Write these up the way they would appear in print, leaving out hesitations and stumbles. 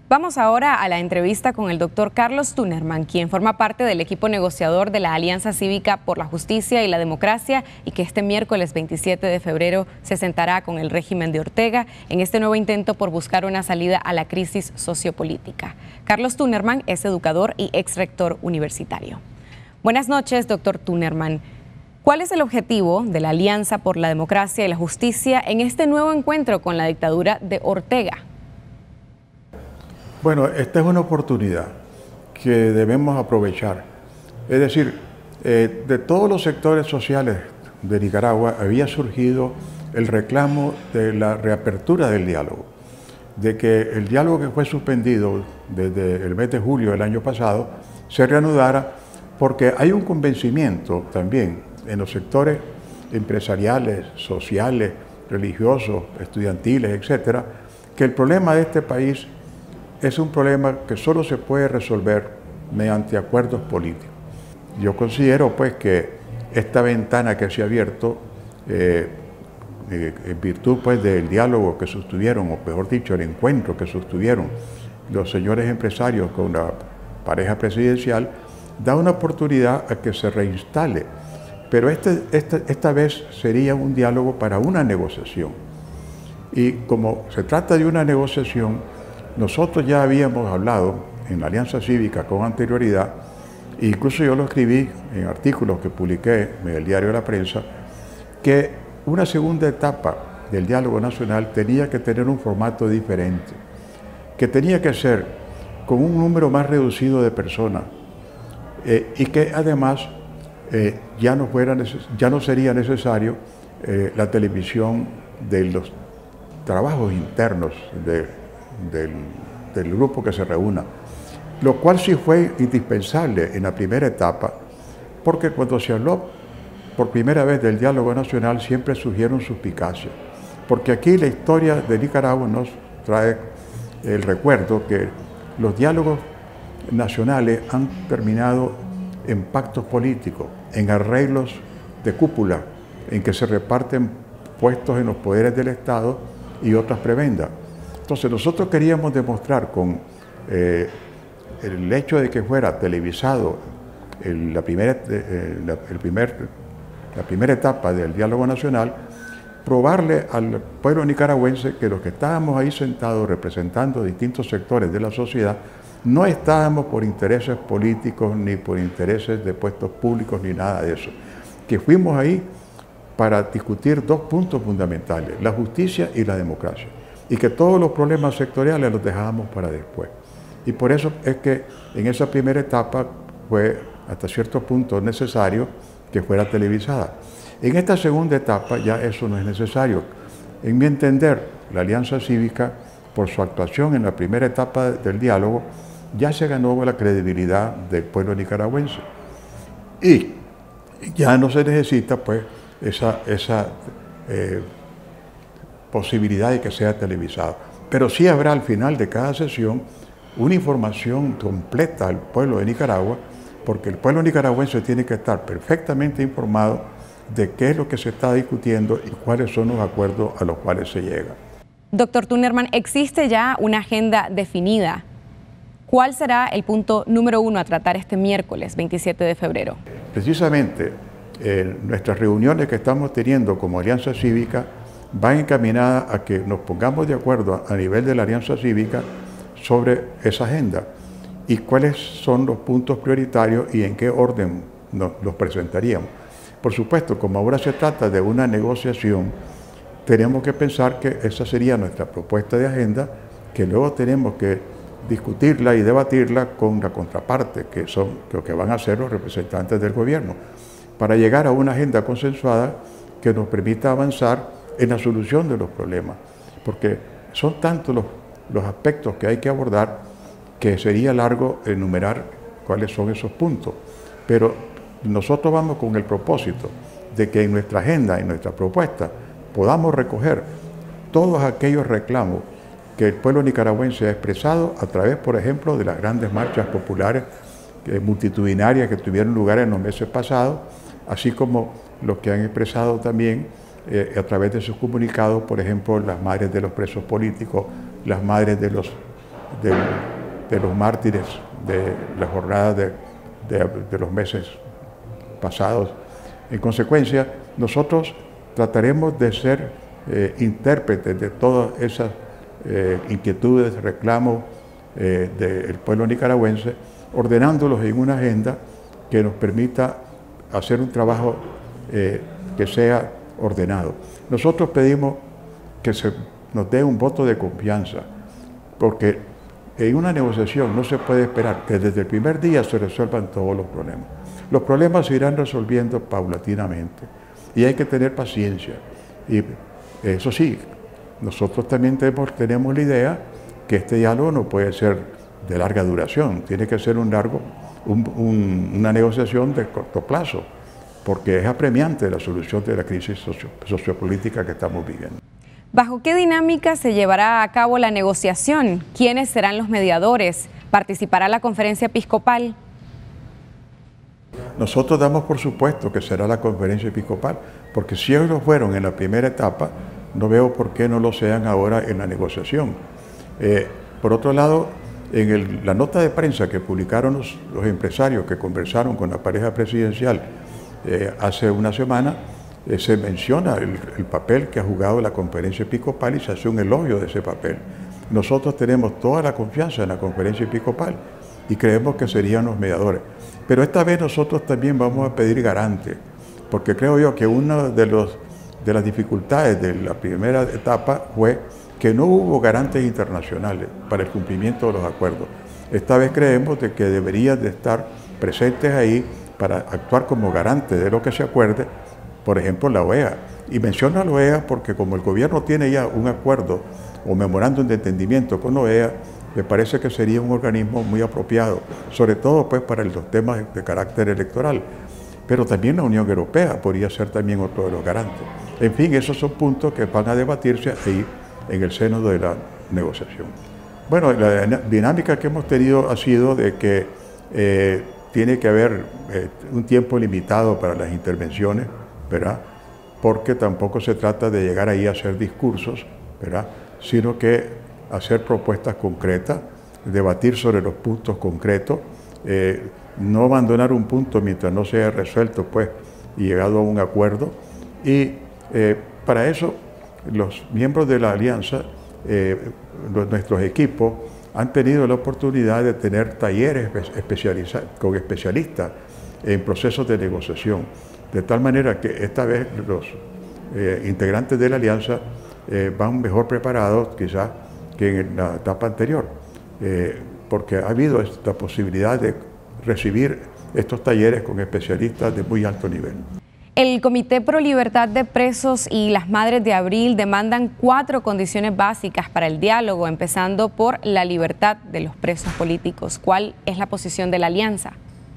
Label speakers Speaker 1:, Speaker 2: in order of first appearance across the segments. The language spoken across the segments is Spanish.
Speaker 1: Vamos ahora a la entrevista con el doctor Carlos Tunerman, quien forma parte del equipo negociador de la Alianza Cívica por la Justicia y la Democracia y que este miércoles 27 de febrero se sentará con el régimen de Ortega en este nuevo intento por buscar una salida a la crisis sociopolítica. Carlos Tunerman es educador y ex rector universitario. Buenas noches, doctor Tunerman. ¿Cuál es el objetivo de la Alianza por la Democracia y la Justicia en este nuevo encuentro con la dictadura de Ortega?
Speaker 2: Bueno, esta es una oportunidad que debemos aprovechar. Es decir, de todos los sectores sociales de Nicaragua había surgido el reclamo de la reapertura del diálogo, de que el diálogo que fue suspendido desde el mes de julio del año pasado se reanudara, porque hay un convencimiento también en los sectores empresariales, sociales, religiosos, estudiantiles, etcétera, que el problema de este país es un problema que solo se puede resolver mediante acuerdos políticos. Yo considero pues que esta ventana que se ha abierto en virtud pues del diálogo que sostuvieron, o mejor dicho, el encuentro que sostuvieron los señores empresarios con la pareja presidencial, da una oportunidad a que se reinstale. Pero esta vez sería un diálogo para una negociación. Y como se trata de una negociación, nosotros ya habíamos hablado en la Alianza Cívica con anterioridad, incluso yo lo escribí en artículos que publiqué en el diario La Prensa, que una segunda etapa del diálogo nacional tenía que tener un formato diferente, que tenía que ser con un número más reducido de personas y que además ya no sería necesario la televisión de los trabajos internos del grupo que se reúna, lo cual sí fue indispensable en la primera etapa, porque cuando se habló por primera vez del diálogo nacional siempre surgieron suspicacias, porque aquí la historia de Nicaragua nos trae el recuerdo que los diálogos nacionales han terminado en pactos políticos, en arreglos de cúpula, en que se reparten puestos en los poderes del Estado y otras prebendas. Entonces nosotros queríamos demostrar con el hecho de que fuera televisado la primera etapa del diálogo nacional, probarle al pueblo nicaragüense que los que estábamos ahí sentados representando distintos sectores de la sociedad no estábamos por intereses políticos ni por intereses de puestos públicos ni nada de eso, que fuimos ahí para discutir dos puntos fundamentales, la justicia y la democracia, y que todos los problemas sectoriales los dejábamos para después. Y por eso es que en esa primera etapa fue hasta cierto punto necesario que fuera televisada. En esta segunda etapa ya eso no es necesario. En mi entender, la Alianza Cívica, por su actuación en la primera etapa del diálogo, ya se ganó la credibilidad del pueblo nicaragüense. Y ya no se necesita pues esa posibilidad de que sea televisado. Pero sí habrá al final de cada sesión una información completa al pueblo de Nicaragua, porque el pueblo nicaragüense tiene que estar perfectamente informado de qué es lo que se está discutiendo y cuáles son los acuerdos a los cuales se llega.
Speaker 1: Doctor Tunerman, ¿existe ya una agenda definida? ¿Cuál será el punto número 1 a tratar este miércoles 27 de febrero?
Speaker 2: Precisamente, nuestras reuniones que estamos teniendo como Alianza Cívica van encaminadas a que nos pongamos de acuerdo a nivel de la Alianza Cívica sobre esa agenda y cuáles son los puntos prioritarios y en qué orden los presentaríamos. Por supuesto, como ahora se trata de una negociación, tenemos que pensar que esa sería nuestra propuesta de agenda, que luego tenemos que discutirla y debatirla con la contraparte, que son lo que van a ser los representantes del gobierno, para llegar a una agenda consensuada que nos permita avanzar en la solución de los problemas, porque son tantos los aspectos que hay que abordar que sería largo enumerar cuáles son esos puntos, pero nosotros vamos con el propósito de que en nuestra agenda, en nuestra propuesta, podamos recoger todos aquellos reclamos que el pueblo nicaragüense ha expresado a través, por ejemplo, de las grandes marchas populares multitudinarias que tuvieron lugar en los meses pasados, así como los que han expresado también a través de sus comunicados, por ejemplo, las madres de los presos políticos, las madres de los de los mártires de la jornada de los meses pasados. En consecuencia, nosotros trataremos de ser intérpretes de todas esas inquietudes, reclamos del pueblo nicaragüense, ordenándolos en una agenda que nos permita hacer un trabajo que sea ordenado. Nosotros pedimos que se nos dé un voto de confianza, porque en una negociación no se puede esperar que desde el primer día se resuelvan todos los problemas. Los problemas se irán resolviendo paulatinamente y hay que tener paciencia. Y eso sí, nosotros también tenemos la idea que este diálogo no puede ser de larga duración, tiene que ser una negociación de corto plazo, porque es apremiante la solución de la crisis sociopolítica que estamos viviendo.
Speaker 1: ¿Bajo qué dinámica se llevará a cabo la negociación? ¿Quiénes serán los mediadores? ¿Participará la conferencia episcopal?
Speaker 2: Nosotros damos por supuesto que será la conferencia episcopal, porque si ellos lo fueron en la primera etapa, no veo por qué no lo sean ahora en la negociación. Por otro lado, en la nota de prensa que publicaron los empresarios que conversaron con la pareja presidencial hace una semana, se menciona el papel que ha jugado la conferencia episcopal y se hace un elogio de ese papel. Nosotros tenemos toda la confianza en la conferencia episcopal y creemos que serían los mediadores. Pero esta vez nosotros también vamos a pedir garantes, porque creo yo que una de las dificultades de la primera etapa fue que no hubo garantes internacionales para el cumplimiento de los acuerdos. Esta vez creemos de que deberían de estar presentes ahí para actuar como garantes de lo que se acuerde, por ejemplo la OEA. Y menciono a la OEA porque como el gobierno tiene ya un acuerdo o memorándum de entendimiento con la OEA, me parece que sería un organismo muy apropiado, sobre todo pues para los temas de carácter electoral. Pero también la Unión Europea podría ser también otro de los garantes. En fin, esos son puntos que van a debatirse ahí en el seno de la negociación. Bueno, la dinámica que hemos tenido ha sido de que tiene que haber un tiempo limitado para las intervenciones, ¿verdad? Porque tampoco se trata de llegar ahí a hacer discursos, ¿verdad? Sino que hacer propuestas concretas, debatir sobre los puntos concretos, no abandonar un punto mientras no sea resuelto pues, y llegado a un acuerdo. Y para eso los miembros de la alianza, nuestros equipos, han tenido la oportunidad de tener talleres con especialistas en procesos de negociación, de tal manera que esta vez los integrantes de la alianza van mejor preparados quizás que en la etapa anterior, porque ha habido esta posibilidad de recibir estos talleres con especialistas de muy alto nivel.
Speaker 1: El Comité Pro Libertad de Presos y las Madres de Abril demandan 4 condiciones básicas para el diálogo, empezando por la libertad de los presos políticos. ¿Cuál es la posición de la alianza?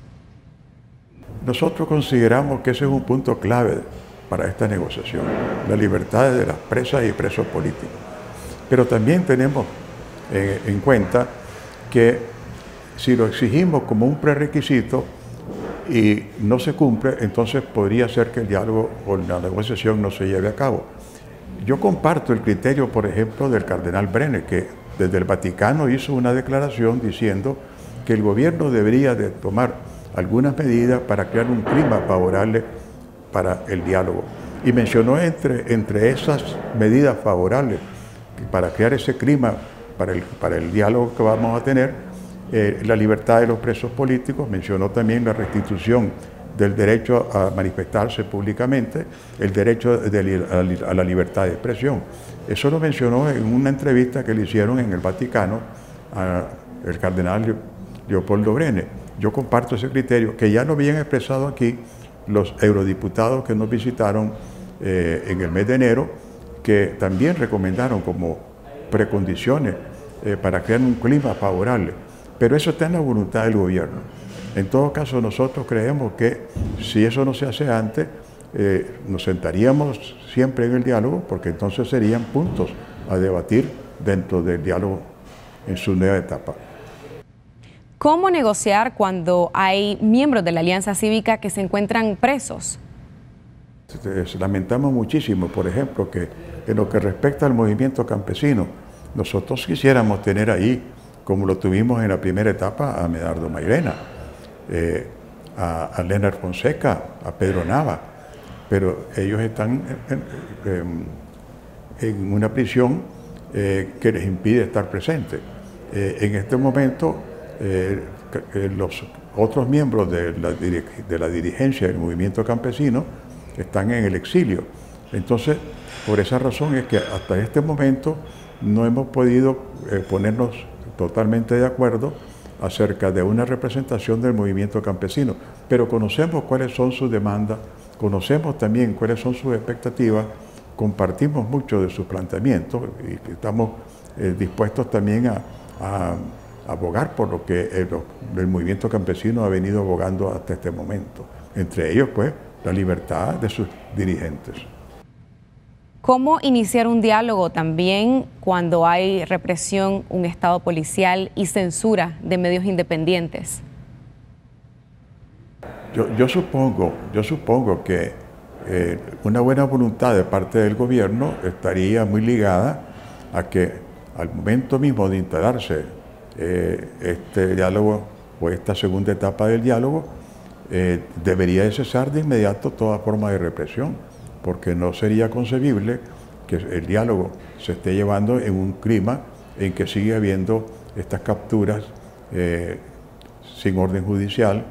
Speaker 2: Nosotros consideramos que ese es un punto clave para esta negociación, la libertad de las presas y presos políticos. Pero también tenemos en cuenta que si lo exigimos como un prerequisito y no se cumple, entonces podría ser que el diálogo o la negociación no se lleve a cabo. Yo comparto el criterio, por ejemplo, del cardenal Brenner, que desde el Vaticano hizo una declaración diciendo que el gobierno debería de tomar algunas medidas para crear un clima favorable para el diálogo. Y mencionó entre esas medidas favorables para crear ese clima para el diálogo que vamos a tener, la libertad de los presos políticos, mencionó también la restitución del derecho a manifestarse públicamente, el derecho a la libertad de expresión. Eso lo mencionó en una entrevista que le hicieron en el Vaticano al cardenal Leopoldo Brenner. Yo comparto ese criterio, que ya lo habían expresado aquí los eurodiputados que nos visitaron en el mes de enero, que también recomendaron como precondiciones para crear un clima favorable. Pero eso está en la voluntad del gobierno. En todo caso, nosotros creemos que si eso no se hace antes, nos sentaríamos siempre en el diálogo, porque entonces serían puntos a debatir dentro del diálogo en su nueva etapa.
Speaker 1: ¿Cómo negociar cuando hay miembros de la Alianza Cívica que se encuentran presos?
Speaker 2: Lamentamos muchísimo, por ejemplo, que en lo que respecta al movimiento campesino, nosotros quisiéramos tener ahí como lo tuvimos en la primera etapa a Medardo Mairena, a Leonard Fonseca, a Pedro Nava, pero ellos están en una prisión que les impide estar presentes. En este momento, los otros miembros de la dirigencia del movimiento campesino están en el exilio. Entonces, por esa razón es que hasta este momento no hemos podido ponernos totalmente de acuerdo acerca de una representación del movimiento campesino, pero conocemos cuáles son sus demandas, conocemos también cuáles son sus expectativas, compartimos mucho de sus planteamientos y estamos dispuestos también a abogar por lo que el movimiento campesino ha venido abogando hasta este momento, entre ellos pues la libertad de sus dirigentes.
Speaker 1: ¿Cómo iniciar un diálogo también cuando hay represión, un estado policial y censura de medios independientes?
Speaker 2: Yo supongo que una buena voluntad de parte del gobierno estaría muy ligada a que al momento mismo de instalarse este diálogo o esta segunda etapa del diálogo, debería de cesar de inmediato toda forma de represión, porque no sería concebible que el diálogo se esté llevando en un clima en que sigue habiendo estas capturas sin orden judicial,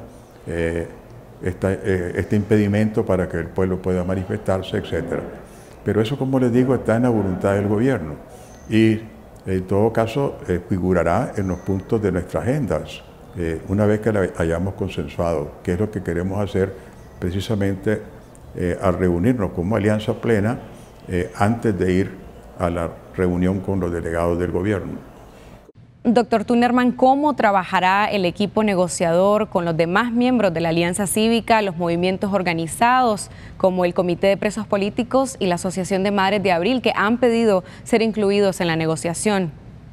Speaker 2: este impedimento para que el pueblo pueda manifestarse, etc. Pero eso, como les digo, está en la voluntad del gobierno y en todo caso figurará en los puntos de nuestras agendas una vez que la hayamos consensuado, qué es lo que queremos hacer precisamente al reunirnos como Alianza Plena antes de ir a la reunión con los delegados del gobierno.
Speaker 1: Doctor Tunerman, ¿cómo trabajará el equipo negociador con los demás miembros de la Alianza Cívica, los movimientos organizados como el Comité de Presos Políticos y la Asociación de Madres de Abril, que han pedido ser incluidos en la negociación?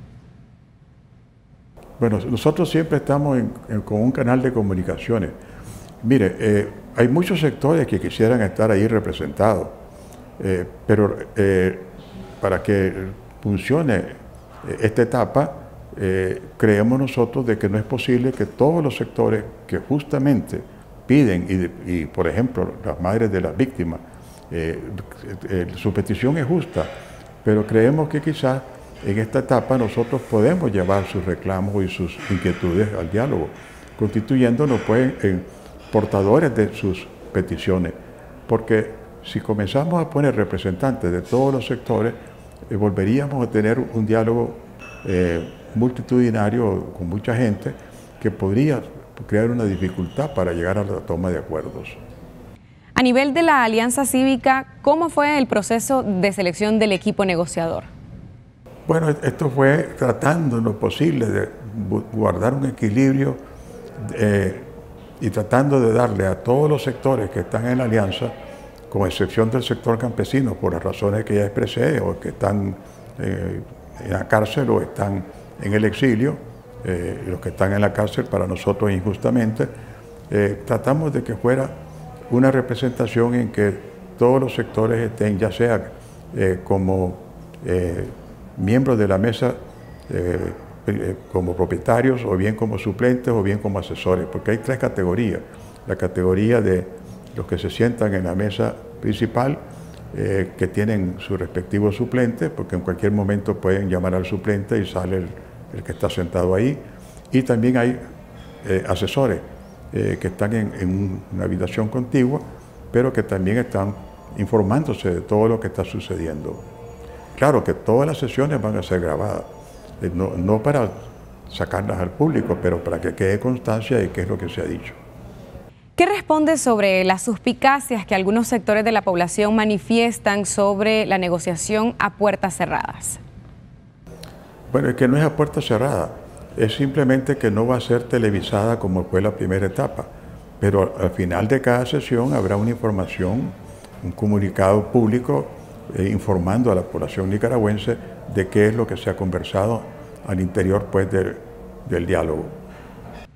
Speaker 2: Bueno, nosotros siempre estamos con un canal de comunicaciones. Mire, hay muchos sectores que quisieran estar ahí representados, pero para que funcione esta etapa, creemos nosotros de que no es posible que todos los sectores que justamente piden, y por ejemplo las madres de las víctimas, su petición es justa, pero creemos que quizás en esta etapa nosotros podemos llevar sus reclamos y sus inquietudes al diálogo, constituyéndonos pues en portadores de sus peticiones, porque si comenzamos a poner representantes de todos los sectores, volveríamos a tener un diálogo multitudinario con mucha gente que podría crear una dificultad para llegar a la toma de acuerdos.
Speaker 1: A nivel de la Alianza Cívica, ¿cómo fue el proceso de selección del equipo negociador?
Speaker 2: Bueno, esto fue tratando en lo posible de guardar un equilibrio y tratando de darle a todos los sectores que están en la alianza, con excepción del sector campesino, por las razones que ya expresé, o que están en la cárcel o están en el exilio, los que están en la cárcel para nosotros injustamente, tratamos de que fuera una representación en que todos los sectores estén, ya sea como miembros de la mesa, como propietarios, o bien como suplentes, o bien como asesores, porque hay tres categorías. La categoría de los que se sientan en la mesa principal, que tienen su respectivo suplente, porque en cualquier momento pueden llamar al suplente y sale el que está sentado ahí. Y también hay asesores que están en una habitación contigua, pero que también están informándose de todo lo que está sucediendo. Claro que todas las sesiones van a ser grabadas, no para sacarlas al público, pero para que quede constancia de qué es lo que se ha dicho.
Speaker 1: ¿Qué responde sobre las suspicacias que algunos sectores de la población manifiestan sobre la negociación a puertas cerradas?
Speaker 2: Bueno, es que no es a puerta cerrada, es simplemente que no va a ser televisada como fue la primera etapa, pero al final de cada sesión habrá una información, un comunicado público informando a la población nicaragüense de qué es lo que se ha conversado al interior pues, del diálogo.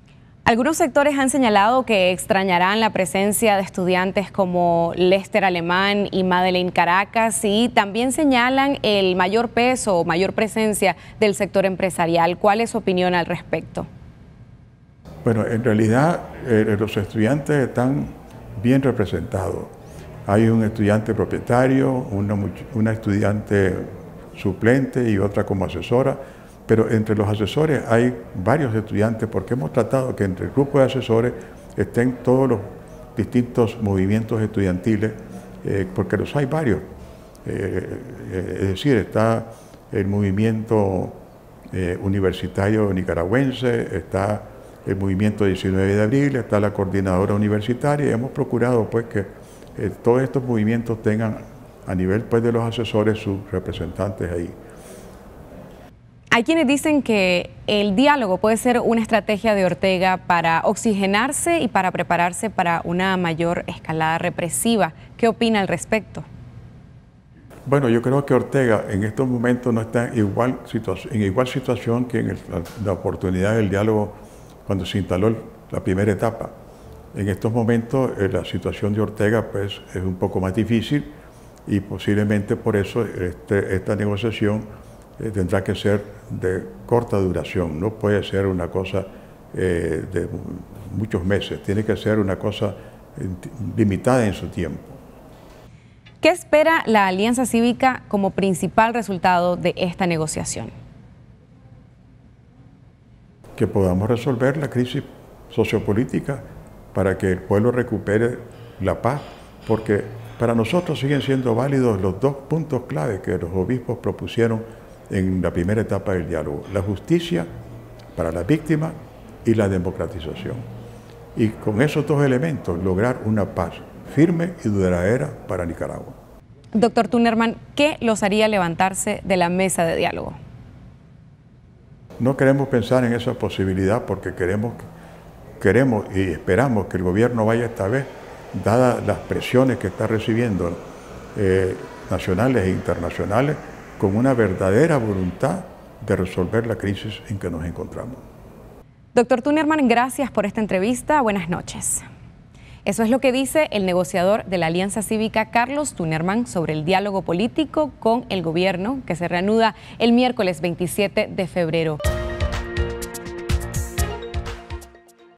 Speaker 1: Algunos sectores han señalado que extrañarán la presencia de estudiantes como Lester Alemán y Madeleine Caracas, y también señalan el mayor peso o mayor presencia del sector empresarial. ¿Cuál es su opinión al respecto?
Speaker 2: Bueno, en realidad los estudiantes están bien representados. Hay un estudiante propietario, una estudiante suplente y otra como asesora, pero entre los asesores hay varios estudiantes porque hemos tratado que entre el grupo de asesores estén todos los distintos movimientos estudiantiles, porque los hay varios. Es decir, está el movimiento universitario nicaragüense, está el movimiento 19 de abril, está la coordinadora universitaria, y hemos procurado pues que todos estos movimientos tengan a nivel pues de los asesores sus representantes ahí.
Speaker 1: Hay quienes dicen que el diálogo puede ser una estrategia de Ortega para oxigenarse y para prepararse para una mayor escalada represiva. ¿Qué opina al respecto?
Speaker 2: Bueno, yo creo que Ortega en estos momentos no está en igual situación que en la oportunidad del diálogo cuando se instaló la primera etapa. En estos momentos la situación de Ortega pues, es un poco más difícil y posiblemente por eso esta negociación tendrá que ser de corta duración, no puede ser una cosa de muchos meses, tiene que ser una cosa limitada en su tiempo.
Speaker 1: ¿Qué espera la Alianza Cívica como principal resultado de esta negociación?
Speaker 2: Que podamos resolver la crisis sociopolítica para que el pueblo recupere la paz, porque para nosotros siguen siendo válidos los dos puntos clave que los obispos propusieron en la primera etapa del diálogo: la justicia para las víctimas y la democratización. Y con esos dos elementos lograr una paz firme y duradera para Nicaragua.
Speaker 1: Doctor Tunerman, ¿qué los haría levantarse de la mesa de diálogo?
Speaker 2: No queremos pensar en esa posibilidad porque queremos y esperamos que el gobierno vaya esta vez, dadas las presiones que está recibiendo nacionales e internacionales, con una verdadera voluntad de resolver la crisis en que nos encontramos.
Speaker 1: Doctor Tunerman, gracias por esta entrevista. Buenas noches. Eso es lo que dice el negociador de la Alianza Cívica, Carlos Tunerman, sobre el diálogo político con el gobierno que se reanuda el miércoles 27 de febrero.